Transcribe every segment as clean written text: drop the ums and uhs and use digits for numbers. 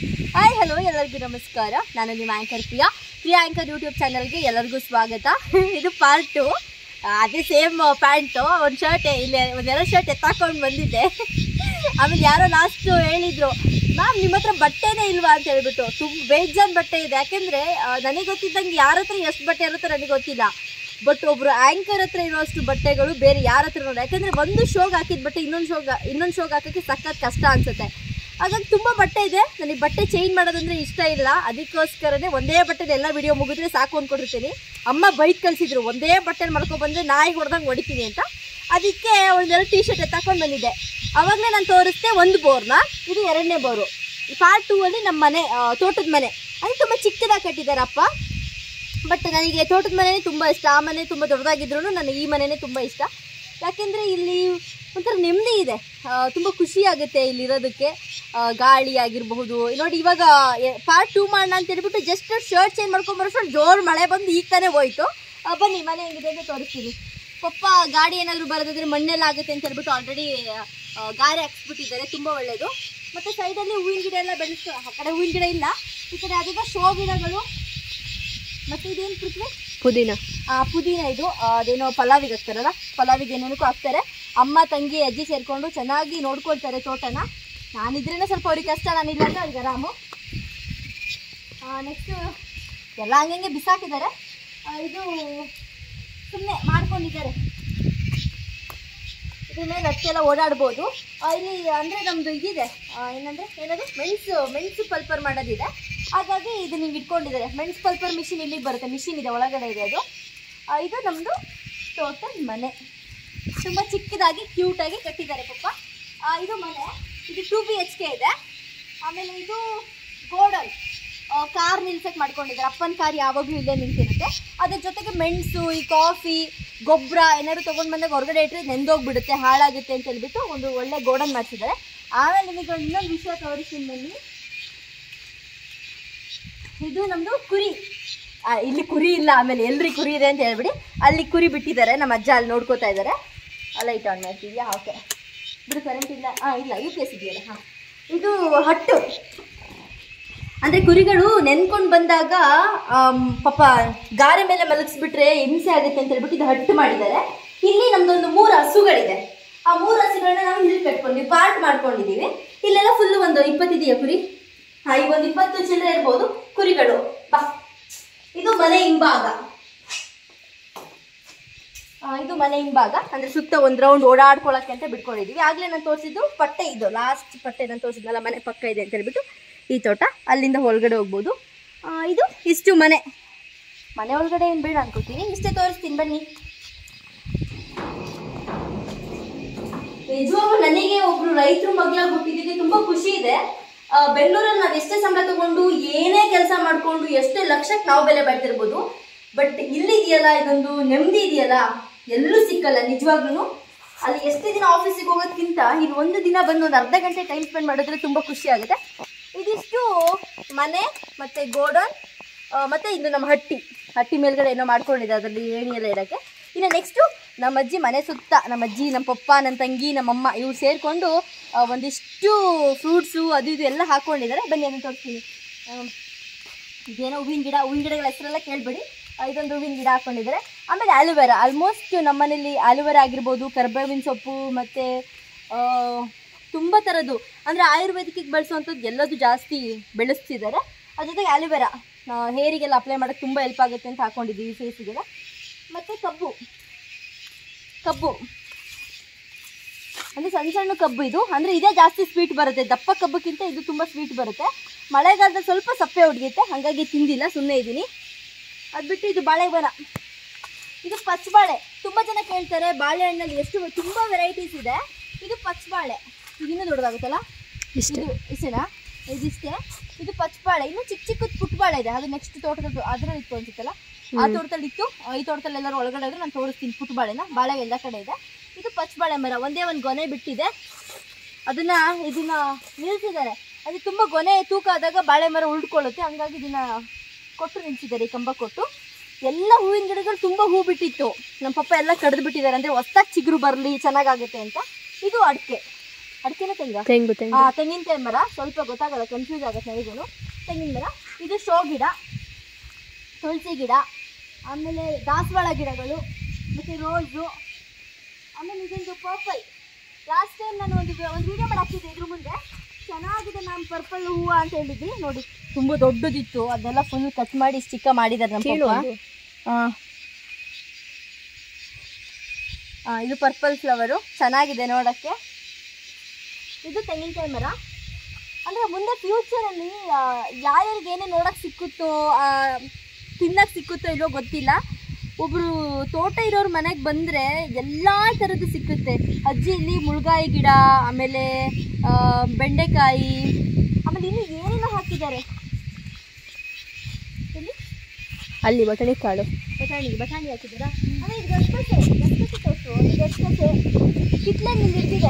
Hi hello ಎಲ್ಲರಿಗೂ ನಮಸ್ಕಾರ. ನಾನು ನಿಮ್ಮ ಆ್ಯಂಕರ್ ಪ್ರಿಯಾ ಆ್ಯಂಕರ್ ಯೂಟ್ಯೂಬ್ ಚಾನಲ್ಗೆ ಎಲ್ಲರಿಗೂ ಸ್ವಾಗತ. ಇದು ಪಾರ್ಟ್ 2. ಅದೇ ಸೇಮ್ ಪ್ಯಾಂಟು, ಒಂದು ಶರ್ಟ್ ಇಲ್ಲಿ ಒಂದೆರಡು ಶರ್ಟ್ ಎತ್ತಾಕೊಂಡು ಬಂದಿದ್ದೆ. ಆಮೇಲೆ ಯಾರೋ ಲಾಸ್ಟ್ ಹೇಳಿದರು, ಮ್ಯಾಮ್ ನಿಮ್ಮ ಹತ್ರ ಬಟ್ಟೆನೇ ಇಲ್ವಾ ಅಂತ ಹೇಳ್ಬಿಟ್ಟು. ತುಂಬ ಬೇಜಾನ್ ಬಟ್ಟೆ ಇದೆ. ಯಾಕೆಂದರೆ ನನಗೆ ಗೊತ್ತಿದ್ದಂಗೆ ಯಾರ ಹತ್ರ ಎಷ್ಟು ಬಟ್ಟೆ ಇರುತ್ತೋ ನನಗೆ ಗೊತ್ತಿಲ್ಲ. ಬಟ್ ಒಬ್ಬರು ಆ್ಯಂಕರ್ ಹತ್ರ ಇರೋಷ್ಟು ಬಟ್ಟೆಗಳು ಬೇರೆ ಯಾರ ಹತ್ರ ನೋಡಿ. ಯಾಕೆಂದರೆ ಒಂದು ಶೋಗೆ ಹಾಕಿದ ಬಟ್ಟೆ ಇನ್ನೊಂದು ಶೋಗೆ ಹಾಕೋಕ್ಕೆ ಸಖತ್ ಕಷ್ಟ ಅನಿಸುತ್ತೆ. ಹಾಗಾಗಿ ತುಂಬ ಬಟ್ಟೆ ಇದೆ. ನನಗೆ ಬಟ್ಟೆ ಚೇಂಜ್ ಮಾಡೋದಂದರೆ ಇಷ್ಟ ಇಲ್ಲ. ಅದಕ್ಕೋಸ್ಕರನೇ ಒಂದೇ ಬಟ್ಟೆಲಿ ಎಲ್ಲ ವಿಡಿಯೋ ಮುಗಿದ್ರೆ ಸಾಕು ಅಂದ್ಕೊಂಡಿರ್ತೀನಿ. ಅಮ್ಮ ಬೈಕ್ ಕಳಿಸಿದ್ರು, ಒಂದೇ ಬಟ್ಟೆಲಿ ಮಾಡ್ಕೊಬಂದರೆ ನಾಯಿಗೆ ಹೊಡೆದಂಗೆ ಹೊಡಿತೀನಿ ಅಂತ. ಅದಕ್ಕೆ ಒಂದೆರಡು ಟೀ ಶರ್ಟ್ ಎತ್ತಾಕೊಂಡು ಬಂದಿದ್ದೆ. ಆವಾಗಲೇ ನಾನು ತೋರಿಸ್ದೆ ಒಂದು ಬೋರ್ನ. ಇದು ಎರಡನೇ ಬೋರು. ಪಾರ್ಟ್ 2 ಅಲ್ಲಿ ನಮ್ಮ ಮನೆ, ತೋಟದ ಮನೆ. ಅದು ತುಂಬ ಚಿಕ್ಕದಾಗಿ ಕಟ್ಟಿದ್ದಾರೆ ಅಪ್ಪ. ಬಟ್ ನನಗೆ ತೋಟದ ಮನೆಯೇ ತುಂಬ ಇಷ್ಟ. ಆ ಮನೆ ತುಂಬ ದೊಡ್ಡದಾಗಿದ್ರು ನನಗೆ ಈ ಮನೆಯೇ ತುಂಬ ಇಷ್ಟ. ಯಾಕೆಂದರೆ ಇಲ್ಲಿ ಒಂಥರ ನೆಮ್ಮದಿ ಇದೆ, ತುಂಬ ಖುಷಿಯಾಗುತ್ತೆ ಇಲ್ಲಿರೋದಕ್ಕೆ. ಗಾಳಿ ಆಗಿರಬಹುದು. ನೋಡಿ ಇವಾಗ ಪಾರ್ಟ್ 2 ಮಾಡೋಣ ಅಂತ ಹೇಳ್ಬಿಟ್ಟು ಜಸ್ಟ್ ಶರ್ಟ್ ಚೇಂಜ್ ಮಾಡ್ಕೊಂಬರೋಷ್ಟು ಜೋರು ಮಳೆ ಬಂದು ಈಗ ತಾನೇ ಹೋಯ್ತು. ಬನ್ನಿ ಮನೆ ಹೆಂಗಿದೆ ಅಂತ ತೋರಿಸ್ತೀನಿ. ಪಪ್ಪ ಗಾಡಿ ಏನಾದರೂ ಬರೋದಾದ್ರೆ ಮಣ್ಣೆಲ್ಲ ಆಗುತ್ತೆ ಅಂತ ಹೇಳ್ಬಿಟ್ಟು ಆಲ್ರೆಡಿ ಗಾರೆ ಹಾಕ್ಸ್ಬಿಟ್ಟಿದ್ದಾರೆ, ತುಂಬ ಒಳ್ಳೆಯದು. ಮತ್ತು ಸೈಡಲ್ಲಿ ಹೂವಿನ ಗಿಡ ಎಲ್ಲ ಬೆಳೆಸ್ತಾರೆ. ಆ ಕಡೆ ಹೂವಿನ ಗಿಡ ಇಲ್ಲ, ಈ ಕಡೆ ಅದೀಗ ಶೋ ಗಿಡಗಳು. ಮತ್ತು ಇದೇನು ಪೃಥ್ವಿ? ಪುದೀನ. ಇದು ಅದೇನೋ ಪಲಾವಿಗೆ ಹಾಕ್ತಾರಲ್ಲ, ಪಲಾವಿಗೆ ಏನೇನಕ್ಕೂ ಹಾಕ್ತಾರೆ. ಅಮ್ಮ ತಂಗಿ ಅಜ್ಜಿ ಸೇರಿಕೊಂಡು ಚೆನ್ನಾಗಿ ನೋಡ್ಕೊಳ್ತಾರೆ ತೋಟನ. ನಾನಿದ್ರೇ ಸ್ವಲ್ಪ ಅವ್ರಿಗೆ ಕಷ್ಟ, ನಾನಿಲ್ಲ ಅಂದರೆ ಅವ್ರಿಗೆ ಆರಾಮು. ನೆಕ್ಸ್ಟು ಎಲ್ಲ ಹಂಗೆ ಬಿಸಾಕಿದ್ದಾರೆ. ಇದು ಸುಮ್ಮನೆ ಮಾಡ್ಕೊಂಡಿದ್ದಾರೆ. ಇದ್ರ ಮೇಲೆ ಅಷ್ಟೆಲ್ಲ ಓಡಾಡ್ಬೋದು. ಇಲ್ಲಿ ಅಂದರೆ ನಮ್ಮದು ಇದಿದೆ, ಏನದು ಮೆಣಸು ಪಲ್ಪರ್ ಮಾಡೋದಿದೆ. ಹಾಗಾಗಿ ಇದು ನೀವು ಇಟ್ಕೊಂಡಿದ್ದಾರೆ. ಮೆಣಸು ಪಲ್ಪರ್ ಮಿಷಿನ್ ಇಲ್ಲಿಗೆ ಬರುತ್ತೆ. ಮಿಷಿನ್ ಇದೆ, ಒಳಗಡೆ ಇದೆ ಅದು. ಇದು ನಮ್ಮದು ಟೋಟಲ್ ಮನೆ. ತುಂಬ ಚಿಕ್ಕದಾಗಿ ಕ್ಯೂಟಾಗಿ ಕಟ್ಟಿದ್ದಾರೆ ಪಪ್ಪ. ಇದು ಮನೆ. ಇದು 2 BHK ಇದೆ. ಆಮೇಲೆ ಇದು ಗೋಡನ್, ಕಾರ್ ನಿಲ್ಸಕ್ಕೆ ಮಾಡ್ಕೊಂಡಿದ್ದಾರೆ. ಅಪ್ಪನ ಕಾರ್ ಯಾವಾಗಲೂ ಇಲ್ಲೇ ನಿಂತಿರುತ್ತೆ. ಅದ್ರ ಜೊತೆಗೆ ಮೆಣಸು, ಈ ಕಾಫಿ, ಗೊಬ್ಬರ ಏನಾದ್ರು ತೊಗೊಂಡು ಬಂದಾಗ ಹೊರಗಡೆ ಇಟ್ಟರೆ ನೆಂದೋಗ್ಬಿಡುತ್ತೆ, ಹಾಳಾಗುತ್ತೆ ಅಂತ ಹೇಳ್ಬಿಟ್ಟು ಒಂದು ಒಳ್ಳೆ ಗೋಡನ್ ಮಾಡಿಸಿದ್ದಾರೆ. ಆಮೇಲೆ ನಿಮಗೆ ಇನ್ನೊಂದು ವಿಷಯ ತೋರಿಸ್ತೀನಿ ಬನ್ನಿ. ಇದು ನಮ್ಮದು ಕುರಿ. ಇಲ್ಲಿ ಕುರಿ ಇಲ್ಲ, ಆಮೇಲೆ ಎಲ್ರಿ ಕುರಿ ಇದೆ ಅಂತ ಹೇಳ್ಬಿಡಿ. ಅಲ್ಲಿ ಕುರಿ ಬಿಟ್ಟಿದ್ದಾರೆ, ನಮ್ಮ ಅಜ್ಜ ಅಲ್ಲಿ ನೋಡ್ಕೋತಾ ಇದ್ದಾರೆ. ಲೈಟ್ ಆನ್ ಮಾಡ್ತಿದ್ಯಾ? ಓಕೆ, ಇದು ಕರೆಂಟ್ ಇಲ್ಲ. ಇಲ್ಲ, UPS ಇದೆಯಲ್ಲ. ಇದು ಹಟ್ಟು. ಅಂದರೆ ಕುರಿಗಳು ನೆನ್ಕೊಂಡು ಬಂದಾಗ ಪಾಪ ಗಾರೆ ಮೇಲೆ ಮಲಗಿಸ್ಬಿಟ್ರೆ ಹಿಂಸೆ ಆಗುತ್ತೆ ಅಂತ ಹೇಳ್ಬಿಟ್ಟು ಇದು ಹಟ್ಟು ಮಾಡಿದ್ದಾರೆ. ಇಲ್ಲಿ ನಮ್ದೊಂದು 3 ಹಸುಗಳಿದೆ. ಆ 3 ಹಸುಗಳನ್ನ ನಾವು ಇಲ್ಲಿ ಕಟ್ಕೊಂಡು ಪಾರ್ಟ್ ಮಾಡ್ಕೊಂಡಿದ್ದೀವಿ. ಇಲ್ಲೆಲ್ಲ ಫುಲ್ಲು ಒಂದು 20 ಇದೆಯಾ ಕುರಿ? ಈ ಒಂದು 20 ಚಿಲ್ಲರೆ ಇರ್ಬೋದು ಕುರಿಗಳು. ಬಾ, ಇದು ಮನೆ ಹಿಂಭಾಗ. ಇದು ಮನೆ ಹಿಂಭಾಗ. ಅಂದರೆ ಸುತ್ತ ಒಂದು ರೌಂಡ್ ಓಡಾಡ್ಕೊಳ್ಳೋಕ್ಕೆ ಅಂತ ಬಿಟ್ಕೊಂಡಿದ್ದೀವಿ. ಆಗಲೇ ನಾನು ತೋರಿಸಿದ್ದು ಪಟ್ಟೆ, ಇದು ಲಾಸ್ಟ್ ಪಟ್ಟೆ ನಾನು ತೋರಿಸಿದ್ನಲ್ಲ, ಮನೆ ಪಕ್ಕ ಇದೆ ಅಂತ ಹೇಳ್ಬಿಟ್ಟು ಈ ತೋಟ. ಅಲ್ಲಿಂದ ಒಳಗಡೆ ಹೋಗ್ಬೋದು. ಇದು ಇಷ್ಟು ಮನೆ ಒಳಗಡೆ ಏನು ಬೇಡ ಅನ್ಕೋತೀನಿ. ಇಷ್ಟೇ ತೋರಿಸ್ತೀನಿ ಬನ್ನಿ. ನಿಜವಾಗ್ಲೂ ನನಗೆ ಒಬ್ರು ರೈತರು ಮಗಳಾಗಿ ಹುಟ್ಟಿದ್ದಕ್ಕೆ ತುಂಬ ಖುಷಿ ಇದೆ. ಬೆಂಗಳೂರಲ್ಲಿ ನಾವು ಎಷ್ಟೇ ಸಂಬಳ ತಗೊಂಡು ಏನೇ ಕೆಲಸ ಮಾಡಿಕೊಂಡು ಎಷ್ಟೇ ಲಕ್ಷಕ್ಕೆ ನಾವು ಬೆಲೆ ಬಾಳ್ತಿರ್ಬೋದು. ಬಟ್ ಇಲ್ಲಿದೆಯಲ್ಲ, ಇದೊಂದು ನೆಮ್ಮದಿ ಇದೆಯಲ್ಲ, ಎಲ್ಲೂ ಸಿಕ್ಕಲ್ಲ ನಿಜವಾಗ್ಲೂ. ಅಲ್ಲಿ ಎಷ್ಟೇ ದಿನ ಆಫೀಸಿಗೆ ಹೋಗೋದಕ್ಕಿಂತ ಇಲ್ಲಿ ಒಂದು ದಿನ ಬಂದು ಒಂದು ಅರ್ಧ ಗಂಟೆ ಟೈಮ್ ಸ್ಪೆಂಡ್ ಮಾಡಿದ್ರೆ ತುಂಬ ಖುಷಿ ಆಗುತ್ತೆ. ಇದಿಷ್ಟು ಮನೆ ಮತ್ತು ಗೋಡನ್. ಮತ್ತು ಇದು ನಮ್ಮ ಹಟ್ಟಿ ಮೇಲ್ಗಡೆ ಏನೋ ಮಾಡ್ಕೊಂಡಿದೆ, ಅದರಲ್ಲಿ ಏಣಿ ಎಲ್ಲ ಇರೋಕ್ಕೆ. ಇನ್ನು ನೆಕ್ಸ್ಟು ನಮ್ಮ ಅಜ್ಜಿ ಮನೆ ಸುತ್ತ, ನಮ್ಮ ಅಜ್ಜಿ, ನಮ್ಮ ಪಪ್ಪ, ನನ್ನ ತಂಗಿ, ನಮ್ಮಮ್ಮ ಇವ್ರು ಸೇರಿಕೊಂಡು ಒಂದಿಷ್ಟು ಫ್ರೂಟ್ಸು ಅದು ಇದು ಎಲ್ಲ ಹಾಕ್ಕೊಂಡಿದ್ದಾರೆ. ಬನ್ನಿ ಅದನ್ನು ತೋರಿಸ್ತೀನಿ. ಇದೇನೋ ಹೂವಿನ ಗಿಡಗಳ ಹೆಸರೆಲ್ಲ ಕೇಳಬೇಡಿ. ಇದೊಂದು ಹೂವಿನ ಗಿಡ ಹಾಕ್ಕೊಂಡಿದ್ದಾರೆ. ಆಮೇಲೆ ಆಲೋವೆರಾ. ಆಲ್ಮೋಸ್ಟ್ ನಮ್ಮ ಮನೇಲಿ ಆಲೋವೆರಾ ಆಗಿರ್ಬೋದು, ಕರ್ಬೇವಿನ ಸೊಪ್ಪು, ಮತ್ತು ತುಂಬ ಥರದ್ದು ಅಂದರೆ ಆಯುರ್ವೇದಿಕಿಗೆ ಬಳಸುವಂಥದ್ದು ಎಲ್ಲದೂ ಜಾಸ್ತಿ ಬೆಳೆಸ್ತಿದ್ದಾರೆ. ಅದ್ರ ಜೊತೆಗೆ ಆಲೋವೆರಾ ಹೇರಿಗೆಲ್ಲ ಅಪ್ಲೈ ಮಾಡೋಕ್ಕೆ ತುಂಬ ಹೆಲ್ಪ್ ಆಗುತ್ತೆ ಅಂತ ಹಾಕ್ಕೊಂಡಿದ್ದೀವಿ ಫೇಸಿಗೆಲ್ಲ. ಮತ್ತು ಕಬ್ಬು ಅಂದರೆ ಸಣ್ಣ ಸಣ್ಣ ಕಬ್ಬು. ಇದು ಅಂದರೆ ಇದೇ ಜಾಸ್ತಿ ಸ್ವೀಟ್ ಬರುತ್ತೆ, ದಪ್ಪ ಕಬ್ಬಕ್ಕಿಂತ ಇದು ತುಂಬ ಸ್ವೀಟ್ ಬರುತ್ತೆ. ಮಳೆಗಾಲದಲ್ಲಿ ಸ್ವಲ್ಪ ಸಪ್ಪೆ ಹೊಡೆಯುತ್ತೆ, ಹಾಗಾಗಿ ತಿಂದಿಲ್ಲ, ಸುಮ್ಮನೆ ಇದ್ದೀನಿ. ಅದು ಬಿಟ್ಟು ಇದು ಬಾಳೆಗೊನ. ಇದು ಪಚ್ಚಬಾಳೆ. ತುಂಬ ಜನ ಕೇಳ್ತಾರೆ ಬಾಳೆಹಣ್ಣಲ್ಲಿ ಎಷ್ಟು ತುಂಬ ವೆರೈಟೀಸ್ ಇದೆ. ಇದು ಪಚ್ಚಬಾಳೆ. ಇನ್ನೂ ದೊಡ್ಡದಾಗುತ್ತಲ್ಲ, ಇಷ್ಟೇನಾ? ಇದಿಷ್ಟೇ. ಇದು ಪಚ್ಚಬಾಳೆ. ಇನ್ನೂ ಚಿಕ್ಕದು ಪುಟ್ಟಬಾಳೆ ಇದೆ, ಅದು ನೆಕ್ಸ್ಟ್ ತೋಟದಲ್ಲಿ ಅದರಲ್ಲಿ ಇತ್ತು ಅನ್ಸುತ್ತಲ್ಲ, ಆ ತೋಟದಲ್ಲಿ ಇತ್ತು. ಈ ತೋಟದಲ್ಲಿ ಎಲ್ಲರೂ ಒಳಗಡೆ ಇದ್ರೆ ನಾನು ತೋರಿಸ್ತೀನಿ ಪುಟ್ಟಬಾಳೆನ. ಬಾಳೆ ಎಲ್ಲ ಕಡೆ ಇದೆ. ಇದು ಪಚ್ಚಬಾಳೆ ಮರ. ಒಂದೇ ಒಂದು ಗೊನೆ ಬಿಟ್ಟಿದೆ, ಇದನ್ನ ನಿಲ್ಲಿಸಿದ್ದಾರೆ. ಅದು ತುಂಬ ಗೊನೆ ತೂಕ ಆದಾಗ ಬಾಳೆ ಮರ ಉಳ್ಕೊಳ್ಳುತ್ತೆ, ಹಂಗಾಗಿ ಇದನ್ನು ಕೊಟ್ಟು ನಿಲ್ಲಿಸಿದ್ದಾರೆ, ಈ ಕಂಬ ಕೊಟ್ಟು. ಎಲ್ಲ ಹೂವಿನ ಗಿಡಗಳು ತುಂಬ ಹೂ ಬಿಟ್ಟಿತ್ತು. ನಮ್ಮ ಪಪ್ಪ ಎಲ್ಲ ಕಡ್ದು ಬಿಟ್ಟಿದ್ದಾರೆ, ಅಂದರೆ ಹೊಸ್ದಾಗಿ ಚಿಗುರು ಬರಲಿ ಚೆನ್ನಾಗಾಗುತ್ತೆ ಅಂತ. ಇದು ಅಡಿಕೆ. ಅಡಿಕೆನ ತೆಂಗು ತೆಂಗಿನಕಾಯಿ ಮರ, ಸ್ವಲ್ಪ ಗೊತ್ತಾಗಲ್ಲ, ಕನ್ಫ್ಯೂಸ್ ಆಗುತ್ತೆ ನನಗೂ. ತೆಂಗಿನ ಮರ, ಇದು ಶೋ ಗಿಡ, ತುಳಸಿ ಗಿಡ, ಆಮೇಲೆ ದಾಸವಾಳ ಗಿಡಗಳು, ಮತ್ತು ರೋಸು, ಆಮೇಲೆ ಇದೊಂದು ಪರ್ಪಲ್. ಲಾಸ್ಟ್ ಟೈಮ್ ನಾನು ಒಂದು ವಿಡಿಯೋ ಮಾಡಿ ಹಾಕಿದ್ದೆ ಇದ್ರ ಮುಂದೆ, ಚೆನ್ನಾಗಿದೆ ನಾನು ಪರ್ಪಲ್ ಹೂವು ಅಂತ ಹೇಳಿದ್ವಿ. ನೋಡಿ ತುಂಬ ದೊಡ್ಡದಿತ್ತು, ಅದೆಲ್ಲ ಫುಲ್ ಕಟ್ ಮಾಡಿ ಚಿಕ್ಕ ಮಾಡಿದ್ದಾರೆ ನಮ್ಮ ಪಪ್ಪ. ಇದು ಪರ್ಪಲ್ ಫ್ಲವರು, ಚೆನ್ನಾಗಿದೆ ನೋಡೋಕ್ಕೆ. ಇದು ತೆಂಗಿನಕಾಯಿ ಮರ. ಅಂದರೆ ಮುಂದೆ ಫ್ಯೂಚರಲ್ಲಿ ಯಾರ್ಯಾರಿಗೆ ಏನೇ ನೋಡೋಕ್ಕೆ ಸಿಕ್ಕುತ್ತೋ, ತಿನ್ನಕ್ಕೆ ಸಿಕ್ಕುತ್ತೋ ಇಲ್ಲೋ ಗೊತ್ತಿಲ್ಲ. ಒಬ್ಬರು ತೋಟ ಇರೋರು ಮನೆಗೆ ಬಂದರೆ ಎಲ್ಲ ಥರದ್ದು ಸಿಕ್ಕುತ್ತೆ. ಅಜ್ಜಿ ಇಲ್ಲಿ ಮುಳ್ಗಾಯಿ ಗಿಡ, ಆಮೇಲೆ ಬೆಂಡೆಕಾಯಿ, ಆಮೇಲೆ ಇನ್ನು ಏನೇನೋ ಹಾಕಿದ್ದಾರೆ ಇಲ್ಲಿ. ಅಲ್ಲಿ ಬಟಾಣಿ ಕಾಳು, ಬಟಾಣಿ ಹಾಕಿದ್ದಾರಾ? ಆಮೇಲೆ ಇದು ಗಸಗಸೆ ತೋರಿಸು. ಒಂದು ಗಸಗಸೆ ಕಿತ್ಲೆ ನಿಂದಿರ್ತಿದೆ.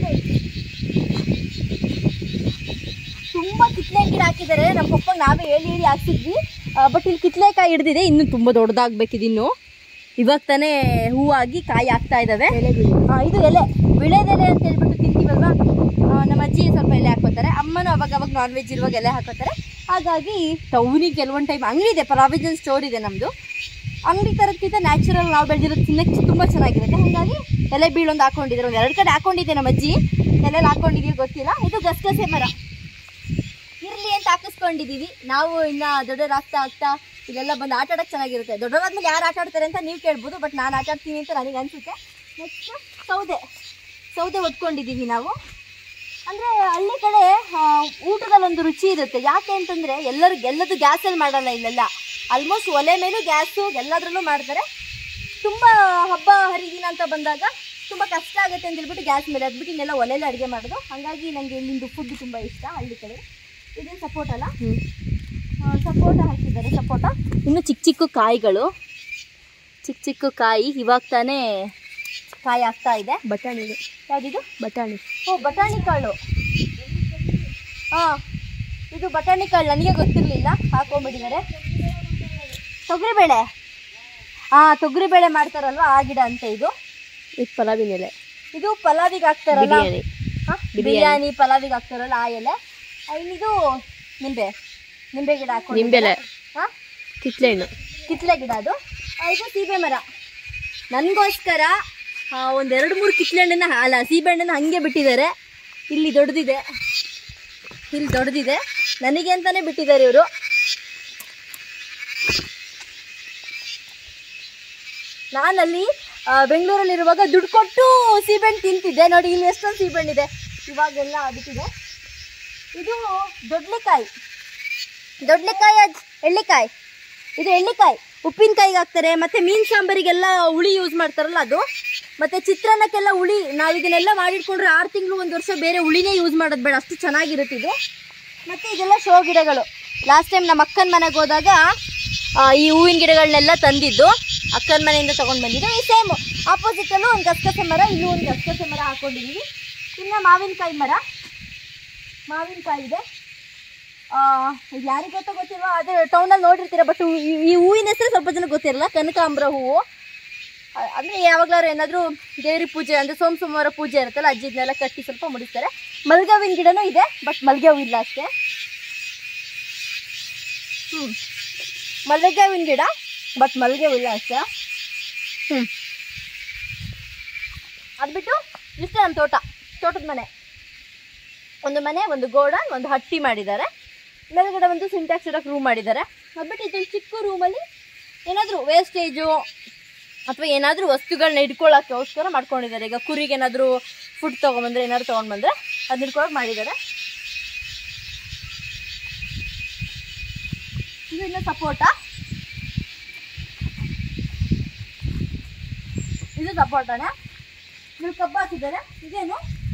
ತುಂಬ ಕಿತ್ಲೆ ಗಿಡ ಹಾಕಿದ್ದಾರೆ. ನಮ್ಮ ಪಪ್ಪಂಗೆ ನಾವೇ ಹೇಳಿ ಹಾಕ್ತಿದ್ವಿ. ಬಟ್ ಇಲ್ಲಿ ಕಿತ್ಲೆಕಾಯಿ ಹಿಡ್ದಿದೆ, ಇನ್ನೂ ತುಂಬ ದೊಡ್ಡದಾಗಬೇಕಿದೆ. ಇನ್ನು ಇವಾಗ ತಾನೇ ಹೂವಾಗಿ ಕಾಯಿ ಆಗ್ತಾ ಇದ್ದಾವೆ. ಇದು ಎಲೆ, ವಿಳೆದೆಲೆ ಅಂತ ಹೇಳ್ಬಿಟ್ಟು ತಿಂತೀವಲ್ವಾ, ನಮ್ಮ ಅಜ್ಜಿ ಸ್ವಲ್ಪ ಎಲೆ ಹಾಕೋತಾರೆ. ಅಮ್ಮನೂ ಅವಾಗ ನಾನ್ ವೆಜ್ ಇರುವಾಗ ಎಲೆ ಹಾಕೋತಾರೆ. ಹಾಗಾಗಿ ಟೌನಿಗೆ ಕೆಲವೊಂದು ಟೈಮ್ ಅಂಗಡಿ ಇದೆ, ಪ್ರಾವಿಷನ್ ಸ್ಟೋರ್ ಇದೆ ನಮ್ಮದು. ಅಂಗಡಿ ತರಕ್ಕಿಂತ ನ್ಯಾಚುರಲ್ ನಾವು ಬೆಳೆದಿರೋದು ತಿನ್ನಕ್ಕೆ ತುಂಬ ಚೆನ್ನಾಗಿರುತ್ತೆ. ಹಾಗಾಗಿ ಎಲೆ ಬೀಳೊಂದು ಹಾಕೊಂಡಿದ್ದಾರೆ. ಒಂದು 2 ಕಡೆ ಹಾಕೊಂಡಿದ್ದೆ ನಮ್ಮ ಅಜ್ಜಿ, ಎಲೆಲ್ಲಿ ಹಾಕೊಂಡಿದ್ದೀವಿ ಗೊತ್ತಿಲ್ಲ. ಇದು ಗಸಗಸೆ ಮರ ಇರಲಿ ಅಂತ ಹಾಕಿಸ್ಕೊಂಡಿದ್ದೀವಿ. ನಾವು ಇನ್ನು ದೊಡ್ಡವರಾಗ್ತಾ ಇದೆಲ್ಲ ಬಂದು ಆಟ ಆಡೋಕ್ಕೆ ಚೆನ್ನಾಗಿರುತ್ತೆ. ದೊಡ್ಡವರಾದ್ಮೇಲೆ ಯಾರು ಆಟ ಆಡ್ತಾರೆ ಅಂತ ನೀವು ಕೇಳ್ಬೋದು, ಬಟ್ ನಾನು ಆಟ ಆಡ್ತೀನಿ ಅಂತ ನನಗೆ ಅನಿಸುತ್ತೆ. ನೆಕ್ಸ್ಟ್ ಸೌದೆ ಒಟ್ಕೊಂಡಿದ್ದೀವಿ ನಾವು. ಅಂದರೆ ಹಳ್ಳಿ ಕಡೆ ಊಟದಲ್ಲೊಂದು ರುಚಿ ಇರುತ್ತೆ. ಯಾಕೆ ಅಂತಂದರೆ ಎಲ್ಲದು ಗ್ಯಾಸಲ್ಲಿ ಮಾಡಲ್ಲ ಇಲ್ಲೆಲ್ಲ. ಆಲ್ಮೋಸ್ಟ್ ಒಲೆ ಮೇಲೂ ಗ್ಯಾಸು ಎಲ್ಲದರಲ್ಲೂ ಮಾಡ್ತಾರೆ. ತುಂಬ ಹಬ್ಬ ಹರಿದಿನ ಅಂತ ಬಂದಾಗ ತುಂಬ ಕಷ್ಟ ಆಗುತ್ತೆ ಅಂತ ಹೇಳ್ಬಿಟ್ಟು ಗ್ಯಾಸ್ ಮೇಲೆ ಅದ್ಬಿಟ್ಟು ಇನ್ನೆಲ್ಲ ಒಲೆಯಲ್ಲಿ ಅಡುಗೆ ಮಾಡೋದು. ಹಾಗಾಗಿ ನನಗೆ ಇಲ್ಲಿಂದು ಫುಡ್ ತುಂಬ ಇಷ್ಟ ಹಳ್ಳಿ ಕಡೆ. ಇದು ಸಪೋಟ ಅಲ್ಲ, ಸಪೋಟ ಹಾಕಿದ್ದಾರೆ. ಸಪೋಟ ಇನ್ನು ಚಿಕ್ಕ ಕಾಯಿಗಳು, ಚಿಕ್ಕ ಕಾಯಿ ಇವಾಗ ತಾನೇ ಕಾಯಿ ಆಗ್ತಾ ಇದೆ. ಬಟಾಣಿ, ಯಾವುದಿದು? ಬಟಾಣಿ. ಬಟಾಣಿ ಕಾಳು. ಇದು ಬಟಾಣಿ ಕಾಳು ನನಗೆ ಗೊತ್ತಿರಲಿಲ್ಲ, ಹಾಕೊಂಡ್ಬಿಟ್ಟಿದ್ದಾರೆ. ತೊಗರಿಬೇಳೆ, ತೊಗರಿಬೇಳೆ ಮಾಡ್ತಾರಲ್ವ ಆ ಗಿಡ ಅಂತ ಇದು. ಪಲಾವಿನ ಎಲೆ, ಇದು ಪಲಾವಿಗೆ ಹಾಕ್ತಾರಲ್ಲ, ಬಿರಿಯಾನಿ ಪಲಾವಿಗೆ ಹಾಕ್ತಾರಲ್ಲ ಆ ಎಲೆ. ಇನ್ನಿದು ನಿಂಬೆ ಗಿಡ ಹಾಕೊಂಡು, ನಿಂಬೆಲೆ, ಕಿತ್ಲೆ ಗಿಡ. ಅದು ಇದು ಸೀಬೆ ಮರ. ನನಗೋಸ್ಕರ 1-2-3 ಕಿತ್ಲೆ ಹಣ್ಣನ್ನ ಸೀಬೆ ಹಣ್ಣನ್ನು ಹಾಗೆ ಬಿಟ್ಟಿದ್ದಾರೆ. ಇಲ್ಲಿ ದೊಡ್ಡದಿದೆ, ನನಗೆ ಅಂತಾನೆ ಬಿಟ್ಟಿದ್ದಾರೆ ಇವರು. ನಾನಲ್ಲಿ ಬೆಂಗಳೂರಲ್ಲಿರುವಾಗ ದುಡ್ಡು ಕೊಟ್ಟು ಸೀಬೆಹಣ್ಣು ತಿಂತಿದ್ದೆ. ನೋಡಿ ಇಲ್ಲಿ ಎಷ್ಟೊಂದು ಸೀಬೆಹಣ್ಣಿದೆ, ಇವಾಗೆಲ್ಲ ಬಿಟ್ಟಿದೆ. ಇದು ದೊಡ್ಡಕಾಯಿ, ಎಳ್ಳಿಕಾಯಿ. ಇದು ಎಳ್ಳಿಕಾಯಿ ಉಪ್ಪಿನಕಾಯಿಗೆ ಹಾಕ್ತಾರೆ, ಮತ್ತು ಮೀನು ಸಾಂಬಾರಿಗೆಲ್ಲ ಹುಳಿ ಯೂಸ್ ಮಾಡ್ತಾರಲ್ಲ ಅದು, ಮತ್ತು ಚಿತ್ರಾನ್ನಕ್ಕೆಲ್ಲ ಹುಳಿ. ನಾವು ಇದನ್ನೆಲ್ಲ ಮಾಡಿಟ್ಕೊಂಡ್ರೆ 6 ತಿಂಗಳು 1 ವರ್ಷ ಬೇರೆ ಹುಳಿನೇ ಯೂಸ್ ಮಾಡೋದು ಬೇಡ, ಅಷ್ಟು ಚೆನ್ನಾಗಿರುತ್ತೆ ಇದು. ಮತ್ತು ಇದೆಲ್ಲ ಶೋ ಗಿಡಗಳು. ಲಾಸ್ಟ್ ಟೈಮ್ ನಮ್ಮ ಅಕ್ಕನ ಮನೆಗೆ ಹೋದಾಗ ಈ ಹೂವಿನ ಗಿಡಗಳನ್ನೆಲ್ಲ ತಂದಿದ್ದು ಅಕ್ಕನ ಮನೆಯಿಂದ ತೊಗೊಂಡು ಬಂದಿದ್ದು. ಈ ಸೇಮ್ ಆಪೋಸಿಟಲ್ಲೂ ಒಂದು ಗಸಗಸೆ ಮರ, ಇಲ್ಲೂ ಒಂದು ಗಸಗಸೆ ಮರ ಹಾಕ್ಕೊಂಡಿದ್ದೀವಿ. ಇನ್ನು ಮಾವಿನಕಾಯಿ ಮರ, ಮಾವಿನಕಾಯಿ ಇದೆ. ಇದು ಯಾರಿಗೆ ಗೊತ್ತಿಲ್ವ, ಅದು ಟೌನಲ್ಲಿ ನೋಡಿರ್ತೀರ. ಬಟ್ ಈ ಹೂವಿನ ಹೆಸರು ಸ್ವಲ್ಪ ಜನ ಗೊತ್ತಿರಲ್ಲ. ಕನಕಾಂಬರ ಹೂವು ಅಂದರೆ ಯಾವಾಗಲಾರು ಏನಾದರೂ ದೇವ್ರಿಗೆ ಪೂಜೆ ಅಂದರೆ ಸೋಮವಾರ ಪೂಜೆ ಇರುತ್ತಲ್ಲ, ಅಜ್ಜಿದನ್ನೆಲ್ಲ ಕಟ್ಟಿ ಸ್ವಲ್ಪ ಮುಡಿಸ್ತಾರೆ. ಮಲ್ಲಿಗೆ ಹೂವಿನ ಗಿಡನೂ ಇದೆ, ಬಟ್ ಮಲ್ಲಿಗೆ ಹೂವು ಇಲ್ಲ ಅಷ್ಟೇ. ಮಲ್ಲಿಗೆ ಹೂವಿನ ಗಿಡ, ಬಟ್ ಮಲ್ಲಿಗೆ ಹೂವು ಇಲ್ಲ ಅಷ್ಟೇ. ಅದು ಬಿಟ್ಟು ಇಷ್ಟೇ ನಮ್ಮ ತೋಟದ ಮನೆ. ಒಂದು ಗೋಡನ್, ಒಂದು ಹಟ್ಟಿ ಮಾಡಿದ್ದಾರೆ. ಮೇಲ್ಗಡೆ ಒಂದು ಸಿಂಟ್ಯಾಕ್ಸ್ ಇಡೋಕ್ಕೆ ರೂಮ್ ಮಾಡಿದ್ದಾರೆ. ಅದ್ಬಿಟ್ಟು ಇದೊಂದು ಚಿಕ್ಕ ರೂಮಲ್ಲಿ ಏನಾದರೂ ವೇಸ್ಟೇಜು ಅಥವಾ ಏನಾದರೂ ವಸ್ತುಗಳನ್ನ ಇಟ್ಕೊಳ್ಳೋಕ್ಕೋಸ್ಕರ ಮಾಡ್ಕೊಂಡಿದ್ದಾರೆ. ಈಗ ಕುರಿಗೆ ಏನಾದರೂ ಫುಡ್ ತೊಗೊಂಬಂದರೆ, ಏನಾದ್ರು ತೊಗೊಂಡ್ಬಂದರೆ ಅದನ್ನ ಇಟ್ಕೊಳ್ಳೋಕೆ ಮಾಡಿದ್ದಾರೆ. ಇದು ಇನ್ನು ಸಪೋಟ, ಇದು ಸಪೋಟನೇ. ಇಲ್ಲಿ ಕಬ್ಬು ಹಾಕಿದ್ದಾರೆ. ಇದೇನು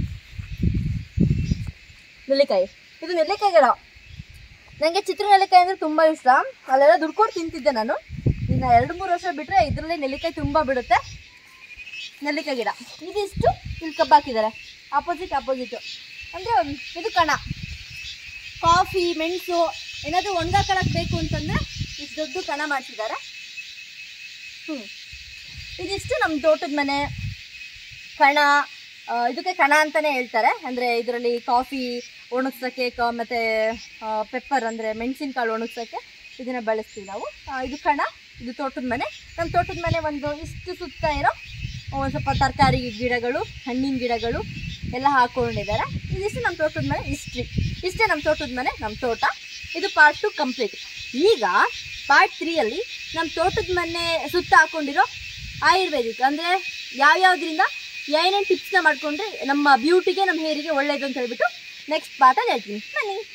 ನೆಲ್ಲಿಕಾಯಿ, ಇದು ನೆಲ್ಲಿಕಾಯಿ ಗಿಡ. ನನಗೆ ಚಿತ್ರ ನೆಲ್ಲಿಕಾಯಿ ಅಂದರೆ ತುಂಬ ಇಷ್ಟ. ಅಲ್ಲೆಲ್ಲ ದುಡ್ಡು ತಿಂತಿದ್ದೆ ನಾನು. ಇನ್ನು 2-3 ವರ್ಷ ಬಿಟ್ಟರೆ ಇದರಲ್ಲೇ ನೆಲ್ಲಿಕಾಯಿ ತುಂಬ ಬಿಡುತ್ತೆ. ನೆಲ್ಲಿಕಾಯಿ ಗಿಡ ಇದಿಷ್ಟು. ಇಲ್ಲಿ ಕಬ್ಬು ಹಾಕಿದ್ದಾರೆ ಆಪೋಸಿಟು. ಅಂದರೆ ಇದು ಕಣ, ಕಾಫಿ ಮೆಣಸು ಏನಾದರೂ ಒಣಗಾಕಳಕ್ಕೆ ಬೇಕು ಅಂತಂದರೆ ಇಷ್ಟು ದೊಡ್ಡ ಕಣ ಮಾಡಿಸಿದ್ದಾರೆ. ಇದಿಷ್ಟು ನಮ್ಮ ತೋಟದ ಮನೆ ಕಣ. ಇದಕ್ಕೆ ಕಣ ಅಂತಲೇ ಹೇಳ್ತಾರೆ. ಅಂದರೆ ಇದರಲ್ಲಿ ಕಾಫಿ ಒಣಗ್ಸೋಕ್ಕೆ ಮತ್ತು ಪೆಪ್ಪರ್ ಅಂದರೆ ಮೆಣಸಿನಕಾಳು ಒಣಗ್ಸೋಕ್ಕೆ ಇದನ್ನು ಬಳಸ್ತೀವಿ ನಾವು. ಇದು ಕಣ, ಇದು ತೋಟದ ಮನೆ. ನಮ್ಮ ತೋಟದ ಮನೆ ಒಂದು ಇಷ್ಟು ಸುತ್ತ ಇರೋ ಒಂದು ಸ್ವಲ್ಪ ತರಕಾರಿ ಗಿಡಗಳು, ಹಣ್ಣಿನ ಗಿಡಗಳು ಎಲ್ಲ ಹಾಕ್ಕೊಂಡಿದ್ದಾರೆ. ಇದಿಷ್ಟು ನಮ್ಮ ತೋಟದ ಮನೆ. ಇಷ್ಟೇ ನಮ್ಮ ತೋಟದ ಮನೆ, ನಮ್ಮ ತೋಟ. ಇದು ಪಾರ್ಟ್ 2 ಕಂಪ್ಲೀಟ್. ಈಗ ಪಾರ್ಟ್ 3ಯಲ್ಲಿ ನಮ್ಮ ತೋಟದ ಮನೆ ಸುತ್ತ ಹಾಕ್ಕೊಂಡಿರೋ ಆಯುರ್ವೇದಿಕ್ ಅಂದರೆ ಯಾವ್ಯಾವುದರಿಂದ ಏನೇನು ಟಿಪ್ಸ್ನ ಮಾಡಿಕೊಂಡ್ರೆ ನಮ್ಮ ಬ್ಯೂಟಿಗೆ, ನಮ್ಮ ಹೇರಿಗೆ ಒಳ್ಳೆಯದು ಅಂತ ಹೇಳ್ಬಿಟ್ಟು ನೆಕ್ಸ್ಟ್ ಪಾರ್ಟಲ್ಲಿ ಹೇಳ್ತೀನಿ. ಬನ್ನಿ.